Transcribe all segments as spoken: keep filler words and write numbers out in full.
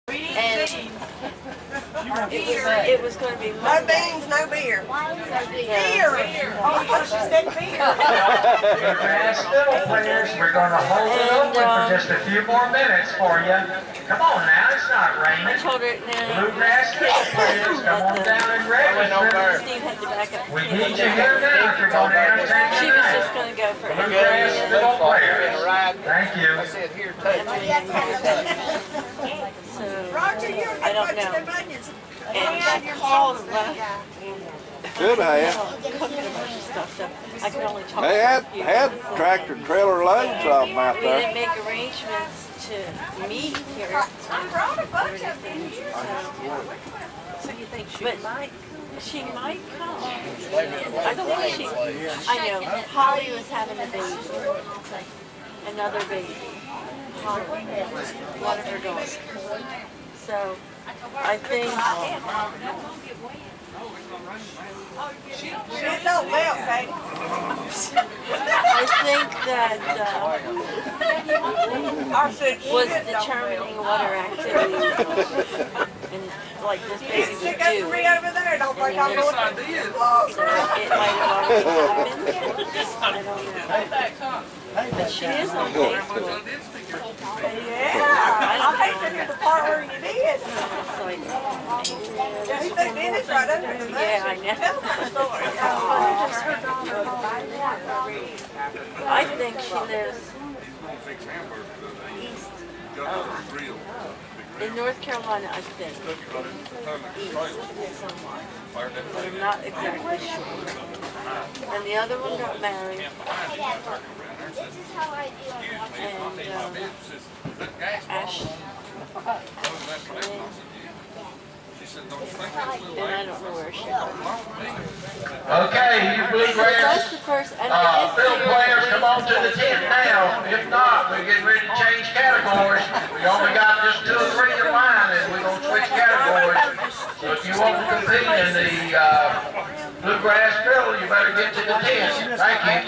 And it was, it was going to be no beans, no beer. Beer! Oh, she said beer. Fiddle players, we're going to hold it open for just a few more minutes for you. Come on now, it's not I raining. told her now. Bluegrass fiddle players, come on down and register. Steve had to back up. We need you here now if you're going to entertain She was tonight. just going to go for Bluegrass fiddle players. Thank you. So, I don't know. And she called and left. Could have. Cooking a bunch of stuff, so I could only talk They to had her. had tractor and trailer loads of them out We there. didn't make arrangements to meet here. Or anything, so. So you think she but might? She might come. I think she. I know. Holly was having a baby. Another baby. Holly, one of her daughters. So I think. I think that uh, was determining what her activities were, and like this baby would do. over there. Don't think I'm going to. So it might have already happened. I don't know. But she is on Facebook. Yeah. I hate to hear the part where you did. It's like, Yeah, he said Dennis right under him. yeah, I know. I think she lives east of, in North Carolina, I think. East somewhere. But I'm not exactly sure. And the other one got married. And um, Ash. And I don't know where she is. Okay, you bluegrass That's the first. And uh, it is fiddle clear players, that come on to the tent now. If not, we're getting ready to change categories. We only got just two or three in line, and we're going to switch categories. So if you want to compete in the uh, bluegrass fiddle, you better get to the tent. Thank you.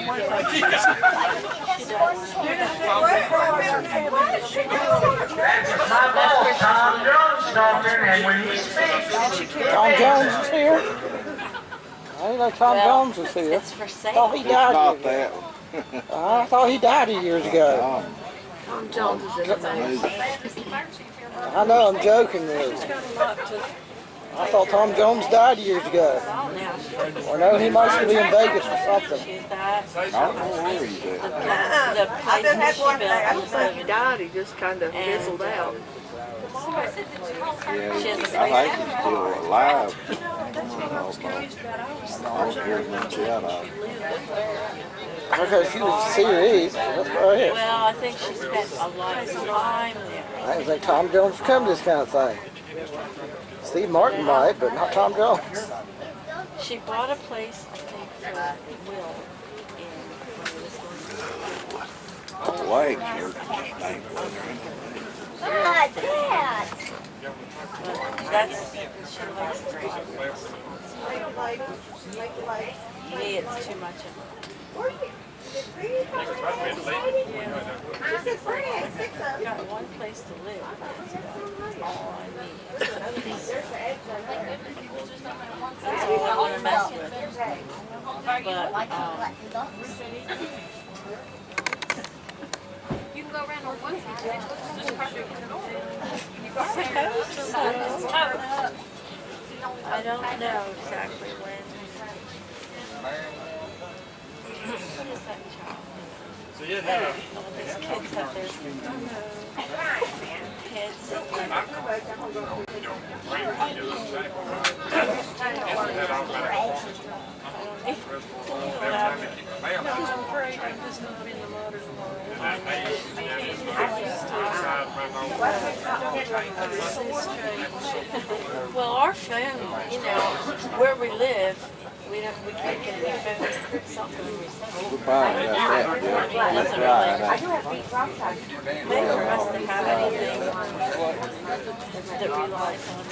That's my boss, Tom Jones, talking, and when he speaks, Tom Jones is here. I didn't know Tom Well, Jones was here. it's for I thought he sale. died Not years that. ago. I thought he died years ago. Tom Jones is in the I know, I'm joking there. I thought Tom Jones died years ago. Or no, he must be in Vegas or something. She's that. I don't know where he's The, at. the place that she built was He died, he just kind of fizzled out. Yeah, She has a he- I think he's still alive. I don't hear much out of him. Okay, she was serious. That's right here. Well, I think she spent a lot of time there. I didn't think Tom Jones would come to this kind of thing. Steve Martin might, but not Tom Jones. She bought a place, I think, for Will in The legs hurt just ain't God, Dad! That's, she likes to me, it's too much of it. I've got one place to live. That's all I need. That's all I want to mess with. But, um, You can go around on one side. I don't know exactly when. So you have All these kids have their kids. Well, our family, you know, where we live, we don't, we can't get any food, something we We're fine about that, yeah. That's right. make for us to have anything that relies on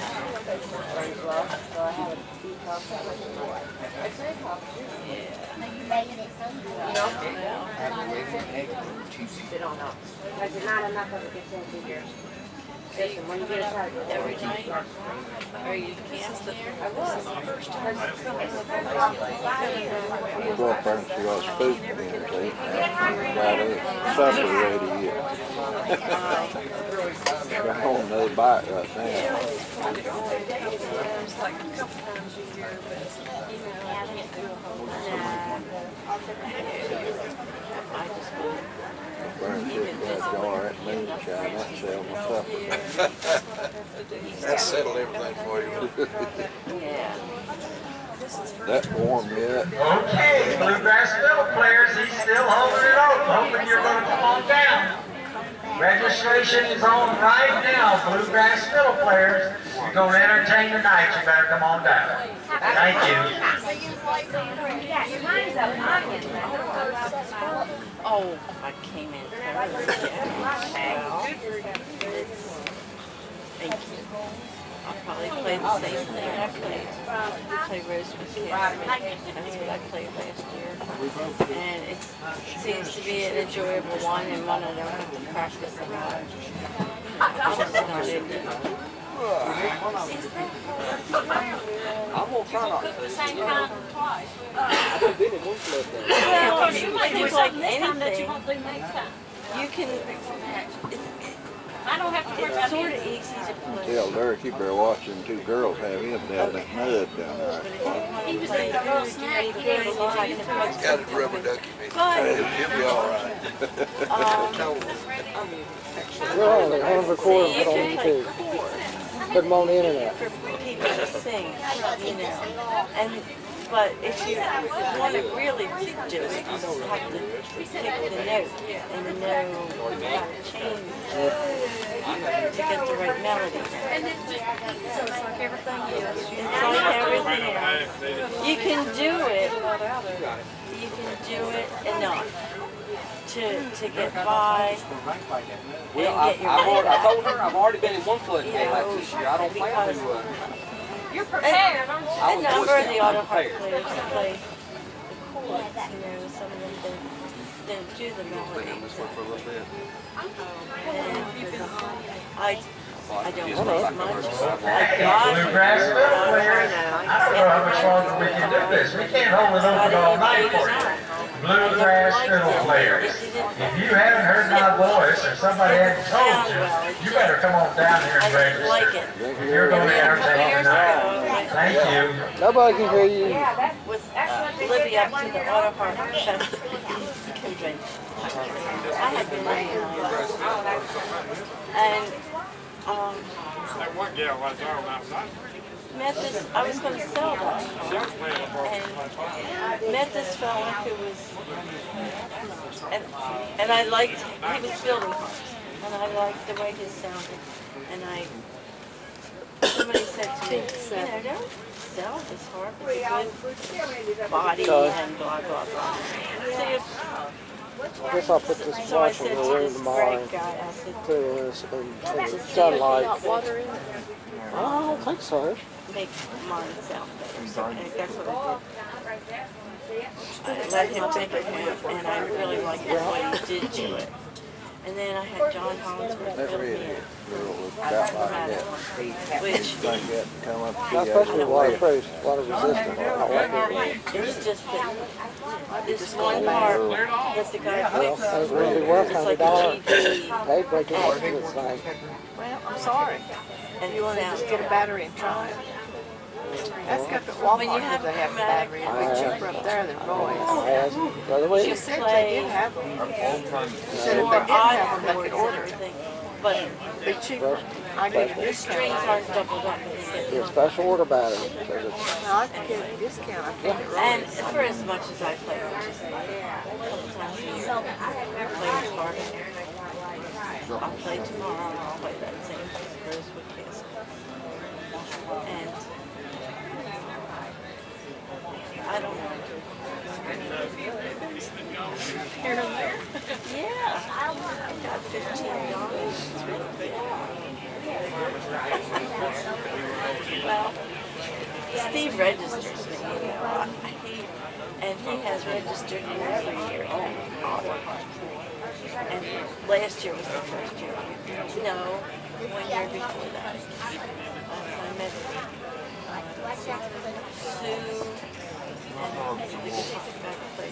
every night? Or you can't there? My girlfriend, she got spooked me, see? Got it supper ready yet. Got on another bite right now. It's like a couple times a year, but you know, I can't do a whole lot. I just Burn this that jar, that moonshine, that sell my supper. That settled everything for you. yeah. That warm yet? Okay, bluegrass fiddle players, he's still holding it open, hoping you're going to come on down. Registration is on right now, bluegrass fiddle players. You're going to entertain the night, you better come on down. Thank you. Oh, I came in. Thank you. I'll probably play the same thing I played. We play Rose with Catherine. That's what I played last year. And it seems to be an enjoyable one and one I don't have to practice a lot. I'm just not into it. I'm gonna try not to. Well, you might do like anything. You can, I don't have to worry about it. It's sort of easy to play. Tell Derek you better watch them two girls have him down that mud down there. He was like a little snack. He did a lot. He's got a rubber ducky. But, He'll, he'll be all right. We're only on record and put on YouTube. Put them on the internet. for people to sing, you know. And but if you want to really do it, you just have to pick the note and know how to change to get the right melody. So it's like everything else. It's like everything else. You can do it. You can do it enough to to get by. Well, I, I've already, I told her I've already been in one flood Galax this year. I don't plan to. Uh, You're prepared. I A was number of the I'm auto harp prepared. players play the chords, you know, some of them don't, don't do the Been on melody. this one for a little bit. And I, I don't Just play like as the much. first time. I got Bluegrass fiddle players, I don't know how much longer we can do this. We can't hold it open all night for you. Bluegrass fiddle players, if you haven't heard my voice or somebody hasn't told you, you better come on down here I and didn't like register. it. If you're going to entertain the night. Thank you. Nobody can hear you. With Libby up to the auto harp convention. I had been waiting on it. And, um, That one gal was on outside. met this, I was going to sell that. And met this fella who was, and, and I liked, he was building harps. And I liked the way his sounded. And I, somebody said to me, you know, don't sell this harp. It's a good body and blah, blah, blah. See if, I guess I'll put this so I watch in said the to room this tomorrow great guy, I said, and clear this and, and to see sunlight. if water in it. I don't think so. Make mine sound better. So and that's what I did. I let him take it home, and I really liked what he did to it. And then I had John Hollingsworth Never fill me hit in. it. Girl was about like that. Which Think that come up. Not especially water proof, water resistant. I don't like it. it's just that this one part that the guy Well, fixed, that was going to be worth it's one like hundred a dollars. G D. They'd break it off this thing. Well, I'm sorry. And You want to sounds just get a battery and try it? That's got the When you Walmart have that they have the chromatic battery. It's way cheaper up there than Roy's. I asked the other She week. said they did have them. She said if they didn't have them, they could order it. but Be cheaper. I get a the discount. strings aren't doubled up. It's a special order battery. Because it's, No, I can get a discount. I can't get And Roy's. for as much as I play, which is like a couple times a year, I play as hard. I'll play tomorrow and I'll play that same Rosewood Castle. And I don't know. Here and there? Yeah. I've got fifteen dollars. It's really big. Well, Steve registers me, you know. I hate, and he has registered me every year. And last year was the first year. No, one year before that. Uh, I met uh, Sue and we could take it back and play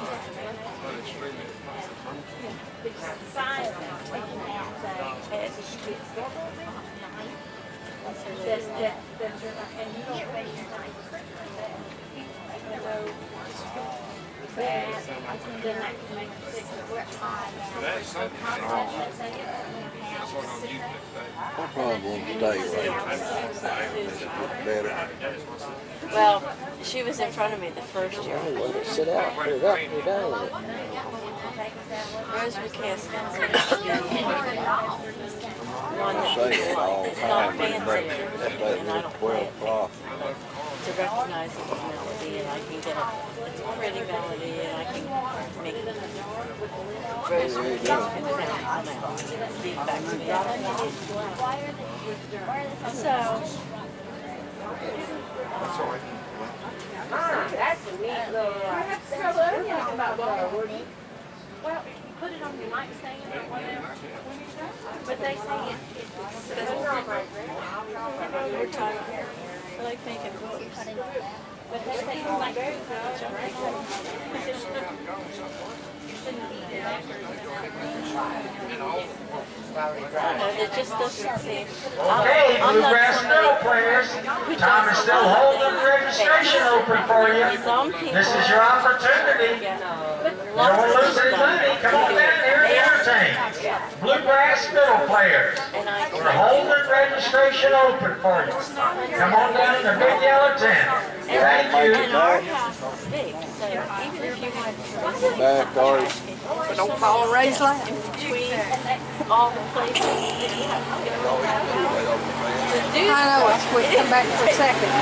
I probably won't stay right. This is better. Well, she was in front of me the first year. Oh, let it sit out. Put it up. You're done with it. Rose McCaskill's one I that say people it all like. the It's not time, but fancy, that's and that I little don't play twelve it. o'clock. It's a recognizable melody, and I can get a, it's a pretty melody, and I can make it. Rose McCaskill sound come out, feed back to me. So, That's a neat little. Well, you put it on your nightstand or whatever. But they say it, it's we're talking, I like making books. but they say it's like I know, it just doesn't seem. Okay, Bluegrass Fiddle players, time is still holding registration open for you. Some people. This is your opportunity. Yeah. You don't want to lose any money. Come on down here and entertain. Bluegrass Fiddle players, And I we're holding registration open for you. Come on down to the big yellow tent. Thank you. And our house is big, so even if you want to. Back, Art. But don't fall Ray's lap. In between all the places that you have to go around. I know, it's quick, come back for a second.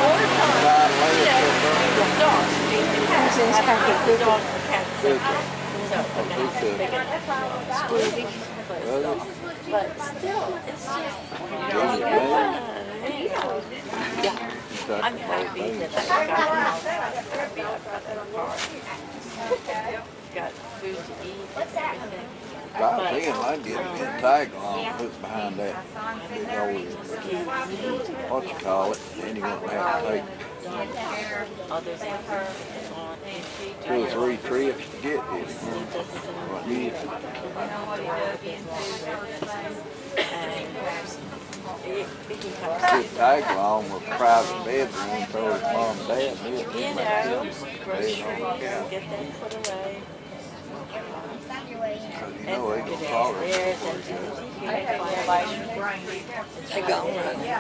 The dogs, the cats, Since have Captain the Cooper. dogs and cats. So, we're gonna have to pick it up. But still, it's just, yeah. I'm happy that I got got food to eat and everything. I was thinking I'd get me a tag along, put behind that big old, what you call it, then you won't have to take Others than her on two or three trips to get this. What you Get tag along with a private bedroom, told his mom and dad, and you he'll know, get groceries, on get them put away. you know they gonna follow it. There's and they're gone.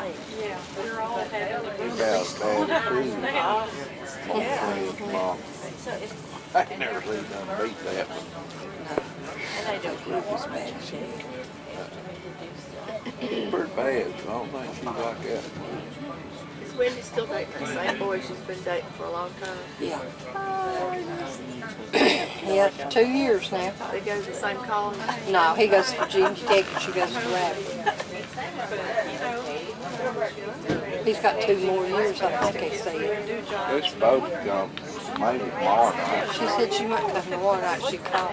They got bad food. Hopefully it's mom. So it's, I ain't never seen them beat that one. and I don't think it's bad shape. It's pretty bad, so I don't think she's like that. Is Wendy still dating the same boy she's been dating for a long time? Yeah. Yeah, for two years now. They go to the same college? No, he goes to Virginia Tech and she goes to Radford. He's got two more years, I think they said. They're supposed to come maybe tomorrow night. She said she might come tomorrow night, she called.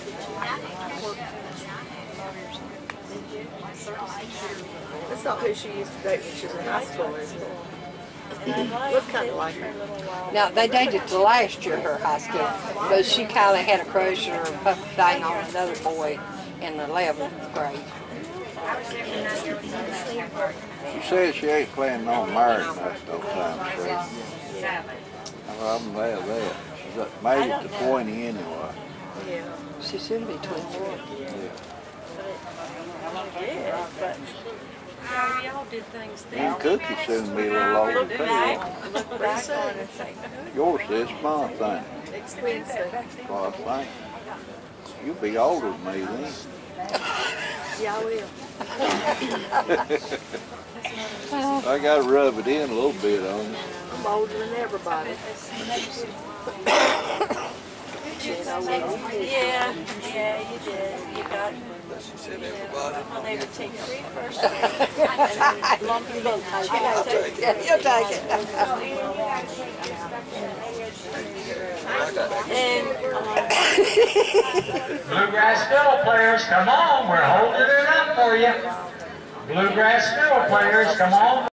That's not who she used to date when she was in high school, is it? Look kind of like her. Now, they dated the last year her high school, but she kind of had a crush or a puppy thing on another boy in the eleventh grade. She says she ain't planning on marrying us no time soon. I'm glad of that. She's up- made it to twenty anyway. Yeah. She soon be twenty-four. Yeah. Yeah, but y'all did things then. And Cookie soon be a little older Look too. back, look back on it and say, Yours this month, ain't it? Next Wednesday. That's what I think. You'll be older than me then. Yeah, I will. I gotta rub it in a little bit on you. I'm older than everybody. yeah, yeah, you did. You got, well, they would take three first and then lump them in. Yeah, you'll take it. And, um, Bluegrass Fiddle players, come on, we're holding it up for you. Bluegrass fiddle players, come on.